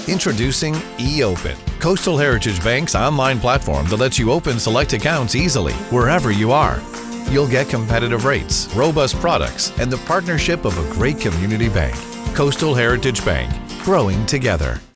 Introducing eOpen, Coastal Heritage Bank's online platform that lets you open select accounts easily, wherever you are. You'll get competitive rates, robust products, and the partnership of a great community bank. Coastal Heritage Bank, growing together.